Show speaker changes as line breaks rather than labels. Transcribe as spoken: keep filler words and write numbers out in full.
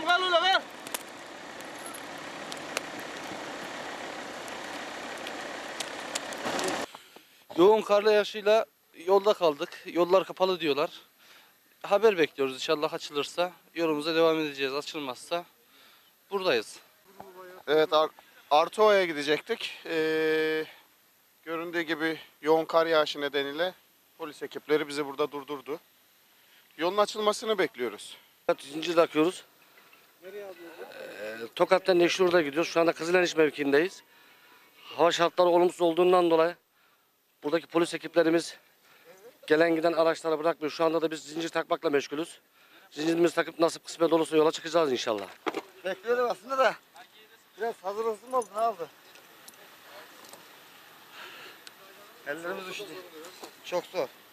Tamam kal öyle kal.
Yoğun kar yağışıyla yolda kaldık. Yollar kapalı diyorlar. Haber bekliyoruz, inşallah açılırsa yolumuza devam edeceğiz. Açılmazsa buradayız.
Evet, Ar Artuova'ya gidecektik. Ee, göründüğü gibi yoğun kar yağışı nedeniyle polis ekipleri bizi burada durdurdu. Yolun açılmasını bekliyoruz.
Zincir takıyoruz. Ee, Tokat'tan Neşrur'da gidiyoruz. Şu anda Kızıleniş mevkiindeyiz. Hava şartları olumsuz olduğundan dolayı buradaki polis ekiplerimiz gelen giden araçlara bırakmıyor. Şu anda da biz zincir takmakla meşgulüz. Zincirimizi takıp nasip kısmet olursa yola çıkacağız inşallah.
Bekliyorum aslında da. Biraz hazır olsun mu oldu, ne oldu? Ellerimiz üşüdü. Çok zor.